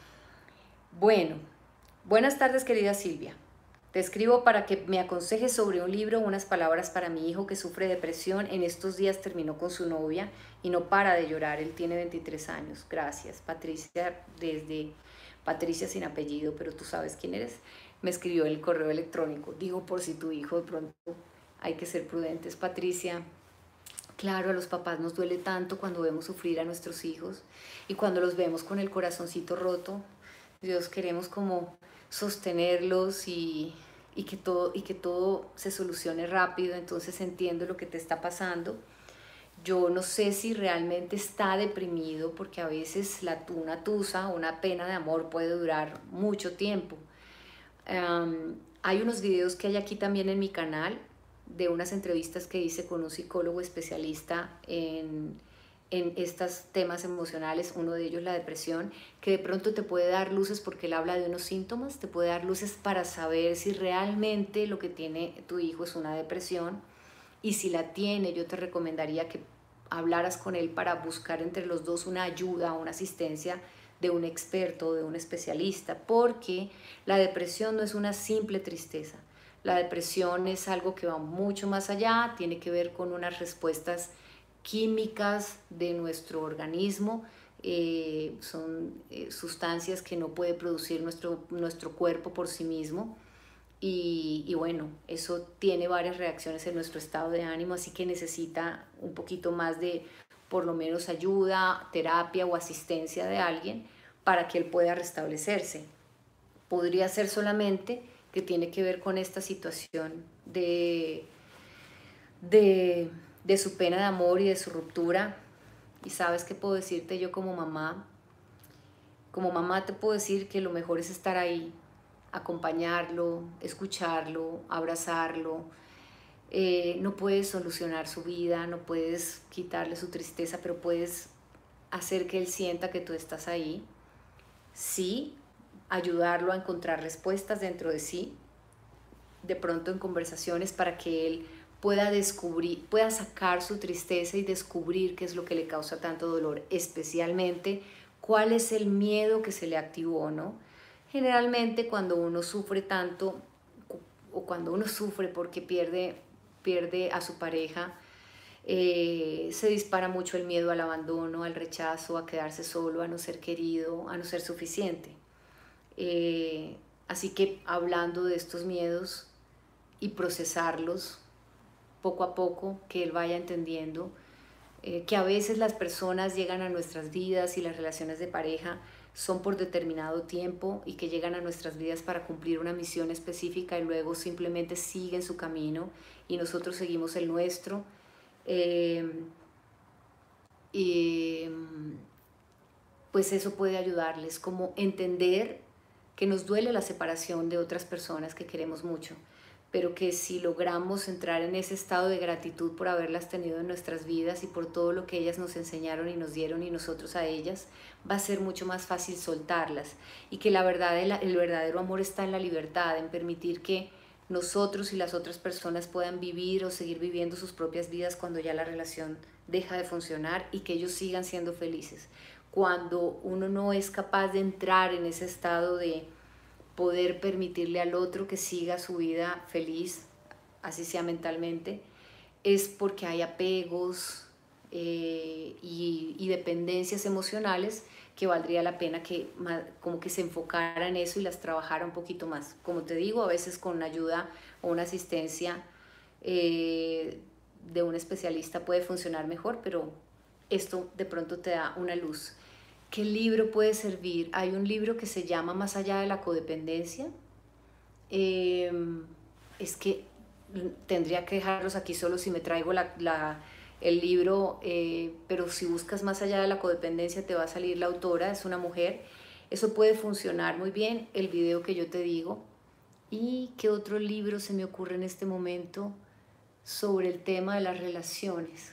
Bueno, buenas tardes, querida Silvia. Te escribo para que me aconsejes sobre un libro, unas palabras para mi hijo que sufre depresión. En estos días terminó con su novia y no para de llorar. Él tiene veintitrés años. Gracias, Patricia, desde Patricia sin apellido, pero tú sabes quién eres. Me escribió el correo electrónico. Digo, por si tu hijo de pronto, hay que ser prudentes. Patricia, Claro, a los papás nos duele tanto cuando vemos sufrir a nuestros hijos y cuando los vemos con el corazoncito roto. Dios, queremos como sostenerlos y, y que todo, y que todo se solucione rápido. Entonces entiendo lo que te está pasando. Yo no sé si realmente está deprimido, porque a veces la, una tusa, una pena de amor puede durar mucho tiempo. Um, hay unos videos que hay aquí también en mi canal de unas entrevistas que hice con un psicólogo especialista en, en estos temas emocionales, uno de ellos la depresión, que de pronto te puede dar luces porque él habla de unos síntomas, te puede dar luces para saber si realmente lo que tiene tu hijo es una depresión, y si la tiene, yo te recomendaría que hablaras con él para buscar entre los dos una ayuda, una asistencia de un experto, de un especialista, porque la depresión no es una simple tristeza. La depresión es algo que va mucho más allá, tiene que ver con unas respuestas químicas de nuestro organismo, eh, son eh, sustancias que no puede producir nuestro, nuestro cuerpo por sí mismo. Y, y bueno, eso tiene varias reacciones en nuestro estado de ánimo, así que necesita un poquito más de, por lo menos, ayuda, terapia o asistencia de alguien para que él pueda restablecerse. Podría ser solamente que tiene que ver con esta situación de, de, de su pena de amor y de su ruptura. Y sabes qué puedo decirte yo como mamá. Como mamá te puedo decir que lo mejor es estar ahí, acompañarlo, escucharlo, abrazarlo. Eh, no puedes solucionar su vida, no puedes quitarle su tristeza, pero puedes hacer que él sienta que tú estás ahí. Sí, ayudarlo a encontrar respuestas dentro de sí, de pronto en conversaciones, para que él pueda descubrir, pueda sacar su tristeza y descubrir qué es lo que le causa tanto dolor, especialmente cuál es el miedo que se le activó, ¿no? Generalmente cuando uno sufre tanto, o cuando uno sufre porque pierde, pierde a su pareja, eh, se dispara mucho el miedo al abandono, al rechazo, a quedarse solo, a no ser querido, a no ser suficiente. Eh, así que hablando de estos miedos y procesarlos poco a poco, que él vaya entendiendo eh, que a veces las personas llegan a nuestras vidas y las relaciones de pareja son por determinado tiempo y que llegan a nuestras vidas para cumplir una misión específica y luego simplemente siguen su camino y nosotros seguimos el nuestro. Eh, y pues eso puede ayudarles, como entender que nos duele la separación de otras personas que queremos mucho, pero que si logramos entrar en ese estado de gratitud por haberlas tenido en nuestras vidas y por todo lo que ellas nos enseñaron y nos dieron y nosotros a ellas, va a ser mucho más fácil soltarlas, y que la verdad, el, el verdadero amor está en la libertad, en permitir que nosotros y las otras personas puedan vivir o seguir viviendo sus propias vidas cuando ya la relación deja de funcionar, y que ellos sigan siendo felices. Cuando uno no es capaz de entrar en ese estado de poder permitirle al otro que siga su vida feliz, así sea mentalmente, es porque hay apegos eh, y, y dependencias emocionales que valdría la pena que como que se enfocara en eso y las trabajara un poquito más. Como te digo, a veces con ayuda o una asistencia eh, de un especialista puede funcionar mejor, pero esto de pronto te da una luz. ¿Qué libro puede servir? Hay un libro que se llama Más allá de la codependencia. Eh, es que tendría que dejarlos aquí solo si me traigo la, la, el libro, eh, pero si buscas Más allá de la codependencia te va a salir la autora, es una mujer. Eso puede funcionar muy bien, el video que yo te digo. ¿Y qué otro libro se me ocurre en este momento sobre el tema de las relaciones?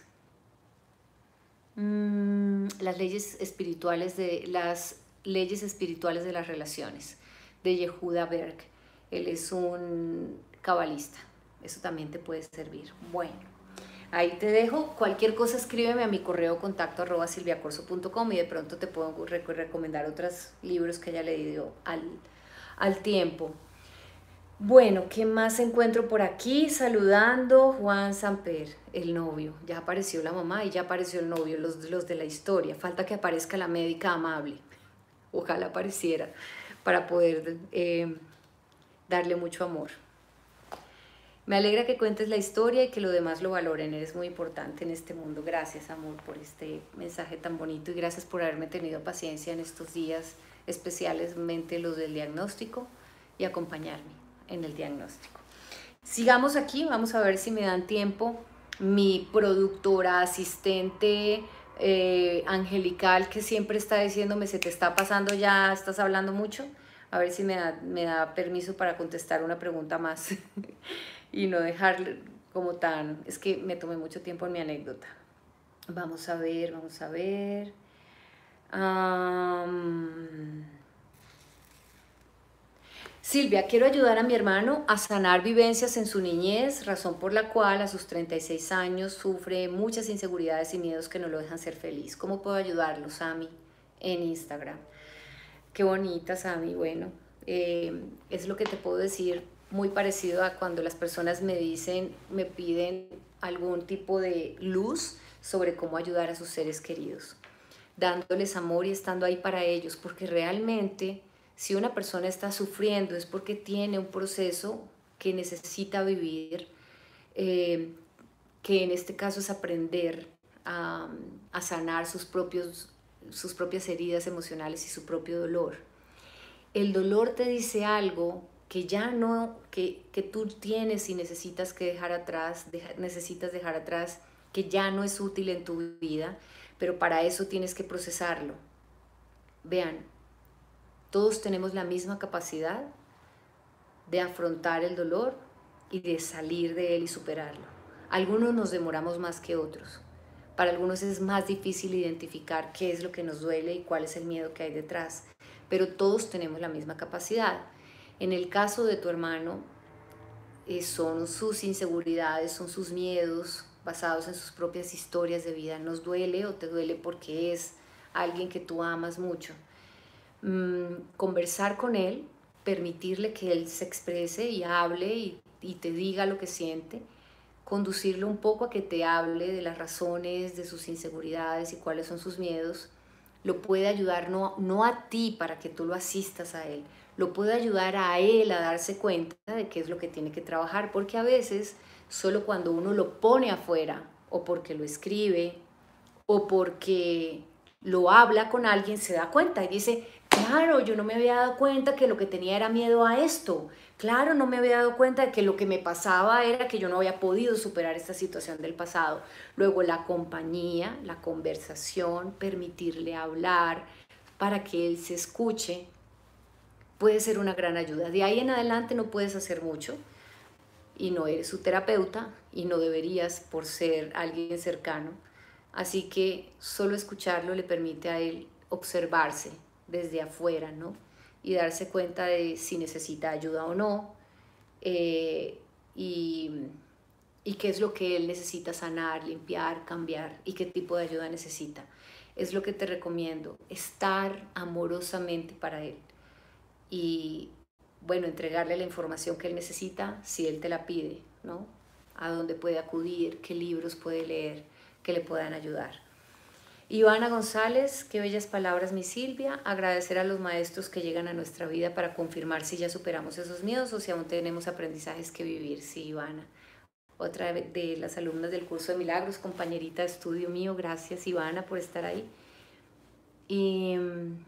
Mm, las leyes espirituales de las leyes espirituales de las relaciones, de Yehuda Berg. Él es un cabalista. Eso también te puede servir. Bueno, ahí te dejo. Cualquier cosa escríbeme a mi correo contacto arroba silviacorso punto com y de pronto te puedo recomendar otros libros que haya leído al, al tiempo. Bueno, ¿qué más encuentro por aquí? Saludando, Juan Samper, el novio. Ya apareció la mamá y ya apareció el novio, los, los de la historia. Falta que aparezca la médica amable. Ojalá apareciera para poder eh, darle mucho amor. Me alegra que cuentes la historia y que los demás lo valoren. Eres muy importante en este mundo. Gracias, amor, por este mensaje tan bonito y gracias por haberme tenido paciencia en estos días, especialmente los del diagnóstico, y acompañarme en el diagnóstico. Sigamos aquí, vamos a ver si me dan tiempo. Mi productora, asistente eh, angelical, que siempre está diciéndome, se te está pasando ya, estás hablando mucho. A ver si me da, me da permiso para contestar una pregunta más y no dejar como tan... Es que me tomé mucho tiempo en mi anécdota. Vamos a ver, vamos a ver. Um... Silvia, quiero ayudar a mi hermano a sanar vivencias en su niñez, razón por la cual a sus treinta y seis años sufre muchas inseguridades y miedos que no lo dejan ser feliz. ¿Cómo puedo ayudarlo, Sami? En Instagram. Qué bonita, Sami. Bueno, eh, es lo que te puedo decir, muy parecido a cuando las personas me dicen, me piden algún tipo de luz sobre cómo ayudar a sus seres queridos, dándoles amor y estando ahí para ellos, porque realmente si una persona está sufriendo es porque tiene un proceso que necesita vivir, eh, que en este caso es aprender a, a sanar sus propios sus propias heridas emocionales y su propio dolor. El dolor te dice algo que ya no, que, que tú tienes y necesitas que dejar atrás, deja, necesitas dejar atrás, que ya no es útil en tu vida, pero para eso tienes que procesarlo. Vean, todos tenemos la misma capacidad de afrontar el dolor y de salir de él y superarlo. Algunos nos demoramos más que otros. Para algunos es más difícil identificar qué es lo que nos duele y cuál es el miedo que hay detrás, pero todos tenemos la misma capacidad. En el caso de tu hermano, eh, son sus inseguridades, son sus miedos basados en sus propias historias de vida. Nos duele o te duele porque es alguien que tú amas mucho. Mm, conversar con él, permitirle que él se exprese y hable y, y te diga lo que siente, conducirlo un poco a que te hable de las razones, de sus inseguridades y cuáles son sus miedos, lo puede ayudar no, no a ti para que tú lo asistas a él, lo puede ayudar a él a darse cuenta de qué es lo que tiene que trabajar, porque a veces solo cuando uno lo pone afuera, o porque lo escribe, o porque lo habla con alguien, se da cuenta y dice, claro, yo no me había dado cuenta que lo que tenía era miedo a esto. Claro, no me había dado cuenta de que lo que me pasaba era que yo no había podido superar esta situación del pasado. Luego la compañía, la conversación, permitirle hablar para que él se escuche, puede ser una gran ayuda. De ahí en adelante no puedes hacer mucho y no eres su terapeuta y no deberías por ser alguien cercano. Así que solo escucharlo le permite a él observarse desde afuera, ¿no? Y darse cuenta de si necesita ayuda o no, eh, y, y qué es lo que él necesita sanar, limpiar, cambiar y qué tipo de ayuda necesita. Es lo que te recomiendo, estar amorosamente para él y, bueno, entregarle la información que él necesita si él te la pide, ¿no? A dónde puede acudir, qué libros puede leer que le puedan ayudar. Ivana González, qué bellas palabras, mi Silvia. Agradecer a los maestros que llegan a nuestra vida para confirmar si ya superamos esos miedos o si aún tenemos aprendizajes que vivir. Sí, Ivana. Otra de las alumnas del curso de milagros, compañerita de estudio mío. Gracias, Ivana, por estar ahí. Y,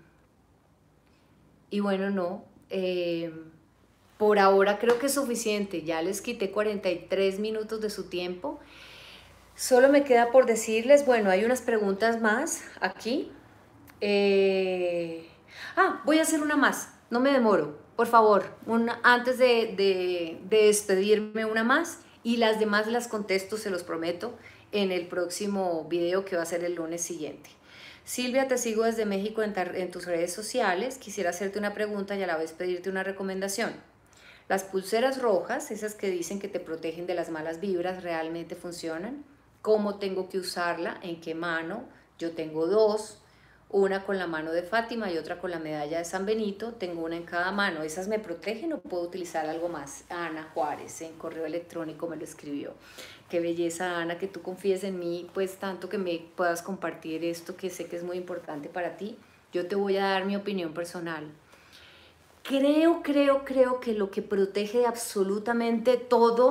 y bueno, no. Eh, por ahora creo que es suficiente. Ya les quité cuarenta y tres minutos de su tiempo. Solo me queda por decirles, bueno, hay unas preguntas más aquí. Eh, ah, voy a hacer una más, no me demoro, por favor, una, antes de, de, de despedirme una más y las demás las contesto, se los prometo, en el próximo video que va a ser el lunes siguiente. Silvia, te sigo desde México en, en tus redes sociales. Quisiera hacerte una pregunta y a la vez pedirte una recomendación. ¿Las pulseras rojas, esas que dicen que te protegen de las malas vibras, realmente funcionan? ¿Cómo tengo que usarla? ¿En qué mano? Yo tengo dos, una con la mano de Fátima y otra con la medalla de San Benito. Tengo una en cada mano. ¿Esas me protegen o puedo utilizar algo más? Ana Juárez en correo electrónico me lo escribió. Qué belleza, Ana, que tú confíes en mí, pues tanto que me puedas compartir esto que sé que es muy importante para ti. Yo te voy a dar mi opinión personal. Creo, creo, creo que lo que protege absolutamente todo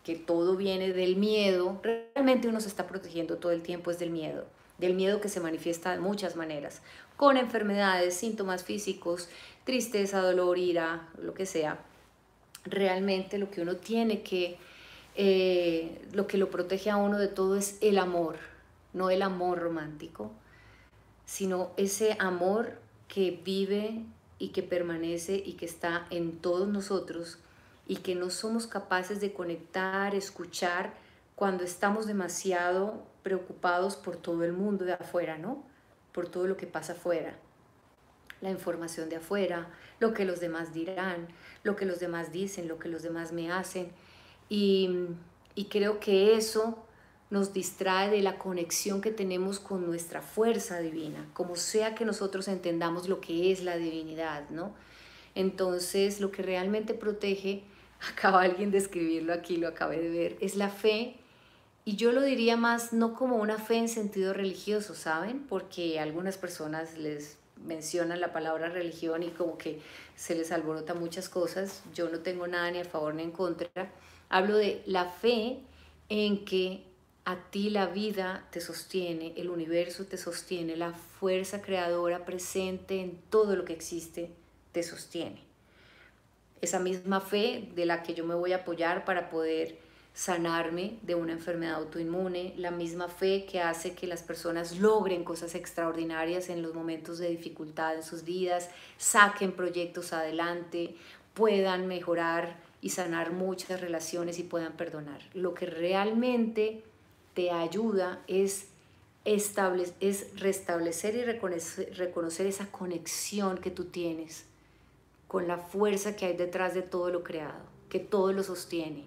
que todo viene del miedo, realmente uno se está protegiendo todo el tiempo es del miedo, del miedo que se manifiesta de muchas maneras, con enfermedades, síntomas físicos, tristeza, dolor, ira, lo que sea. Realmente lo que uno tiene que, eh, lo que lo protege a uno de todo es el amor, no el amor romántico, sino ese amor que vive y que permanece y que está en todos nosotros y que no somos capaces de conectar, escuchar cuando estamos demasiado preocupados por todo el mundo de afuera, ¿no? Por todo lo que pasa afuera, la información de afuera, lo que los demás dirán, lo que los demás dicen, lo que los demás me hacen. Y, y creo que eso nos distrae de la conexión que tenemos con nuestra fuerza divina, como sea que nosotros entendamos lo que es la divinidad, ¿no? Entonces, lo que realmente protege, acaba alguien de escribirlo aquí, lo acabé de ver, es la fe. Y yo lo diría más no como una fe en sentido religioso, ¿saben? Porque a algunas personas les mencionan la palabra religión y como que se les alborota muchas cosas. Yo no tengo nada ni a favor ni en contra. Hablo de la fe en que a ti la vida te sostiene, el universo te sostiene, la fuerza creadora presente en todo lo que existe te sostiene. Esa misma fe de la que yo me voy a apoyar para poder sanarme de una enfermedad autoinmune, la misma fe que hace que las personas logren cosas extraordinarias en los momentos de dificultad en sus vidas, saquen proyectos adelante, puedan mejorar y sanar muchas relaciones y puedan perdonar. Lo que realmente te ayuda es, establec- es restablecer y reconocer, reconocer esa conexión que tú tienes con la fuerza que hay detrás de todo lo creado, que todo lo sostiene.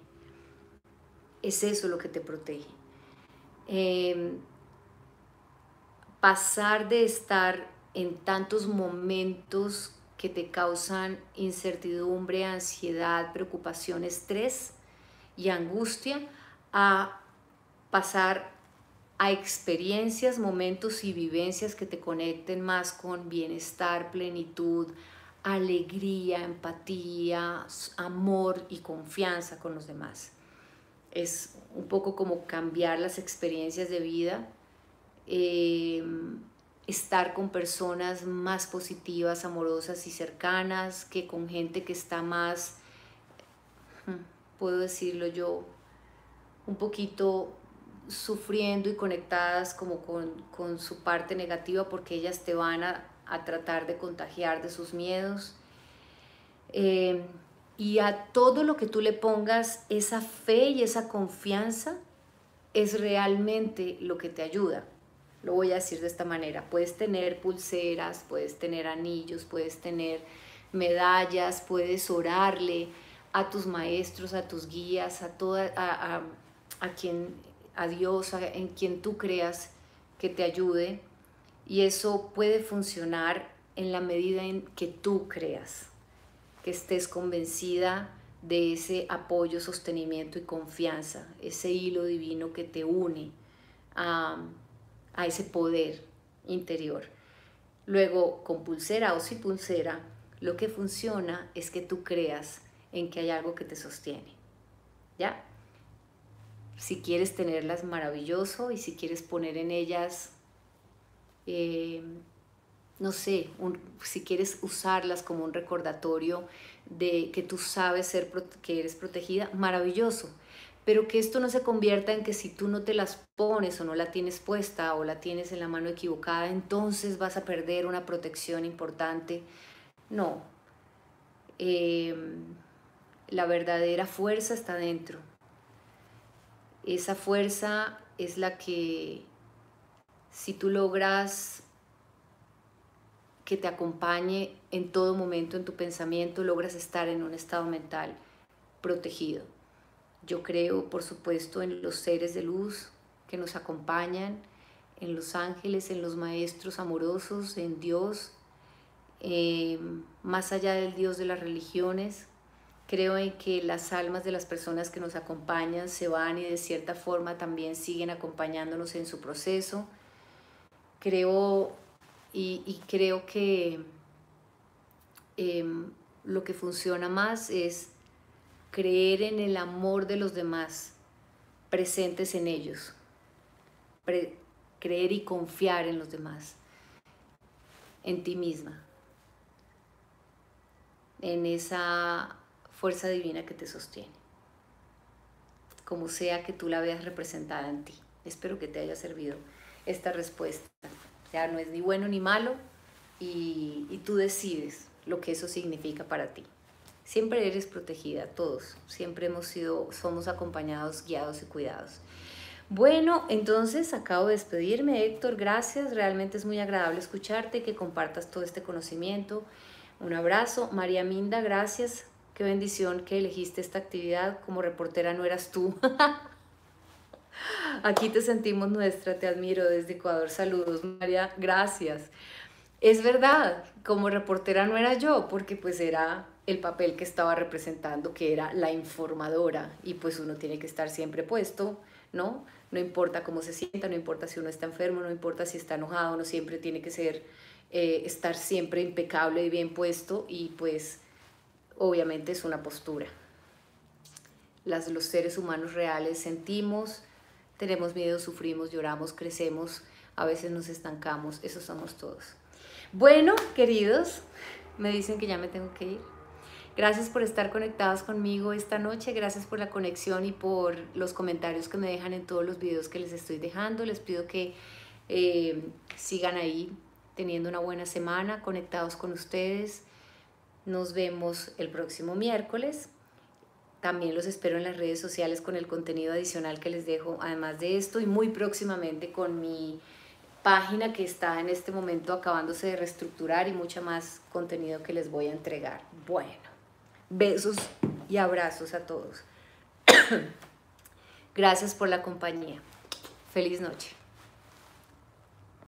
Es eso lo que te protege. Eh, pasar de estar en tantos momentos que te causan incertidumbre, ansiedad, preocupación, estrés y angustia, a pasar a experiencias, momentos y vivencias que te conecten más con bienestar, plenitud, alegría, empatía, amor y confianza con los demás. Es un poco como cambiar las experiencias de vida, eh, estar con personas más positivas, amorosas y cercanas, que con gente que está más, puedo decirlo yo, un poquito sufriendo y conectadas como con, con su parte negativa, porque ellas te van a, a tratar de contagiar de sus miedos. Eh, y a todo lo que tú le pongas esa fe y esa confianza es realmente lo que te ayuda. Lo voy a decir de esta manera: puedes tener pulseras, puedes tener anillos, puedes tener medallas, puedes orarle a tus maestros, a tus guías, a toda, a, a, a quien, a Dios, a, en quien tú creas que te ayude, y eso puede funcionar en la medida en que tú creas, que estés convencida de ese apoyo, sostenimiento y confianza, ese hilo divino que te une a, a ese poder interior. Luego, con pulsera o sin pulsera, lo que funciona es que tú creas en que hay algo que te sostiene, ¿ya? Si quieres tenerlas, maravilloso, y si quieres poner en ellas, eh, no sé, un, si quieres usarlas como un recordatorio de que tú sabes ser, que eres protegida, maravilloso. Pero que esto no se convierta en que si tú no te las pones o no la tienes puesta o la tienes en la mano equivocada, entonces vas a perder una protección importante. No, eh, la verdadera fuerza está dentro. Esa fuerza es la que, si tú logras que te acompañe en todo momento en tu pensamiento, logras estar en un estado mental protegido. Yo creo, por supuesto, en los seres de luz que nos acompañan, en los ángeles, en los maestros amorosos, en Dios, eh, más allá del Dios de las religiones. Creo en que las almas de las personas que nos acompañan se van y de cierta forma también siguen acompañándonos en su proceso. Creo y, y creo que eh, lo que funciona más es creer en el amor de los demás, presentes en ellos, Pre- creer y confiar en los demás, en ti misma, en esa fuerza divina que te sostiene, como sea que tú la veas representada en ti. Espero que te haya servido esta respuesta. O sea, no es ni bueno ni malo y, y tú decides lo que eso significa para ti. Siempre eres protegida, todos. Siempre hemos sido, somos acompañados, guiados y cuidados. Bueno, entonces acabo de despedirme, Héctor. Gracias, realmente es muy agradable escucharte y que compartas todo este conocimiento. Un abrazo. María Minda, gracias. Qué bendición que elegiste esta actividad. Como reportera no eras tú. Aquí te sentimos nuestra, te admiro desde Ecuador. Saludos, María, gracias. Es verdad, como reportera no era yo, porque pues era el papel que estaba representando, que era la informadora, y pues uno tiene que estar siempre puesto, ¿no? No importa cómo se sienta, no importa si uno está enfermo, no importa si está enojado, uno siempre tiene que ser, eh, estar siempre impecable y bien puesto, y pues obviamente es una postura. Las, los seres humanos reales sentimos, tenemos miedo, sufrimos, lloramos, crecemos, a veces nos estancamos, esos somos todos. Bueno, queridos, me dicen que ya me tengo que ir. Gracias por estar conectados conmigo esta noche, gracias por la conexión y por los comentarios que me dejan en todos los videos que les estoy dejando. Les pido que eh, sigan ahí teniendo una buena semana, conectados con ustedes. Nos vemos el próximo miércoles. También los espero en las redes sociales con el contenido adicional que les dejo, además de esto, y muy próximamente con mi página que está en este momento acabándose de reestructurar y mucho más contenido que les voy a entregar. Bueno, besos y abrazos a todos. Gracias por la compañía. Feliz noche.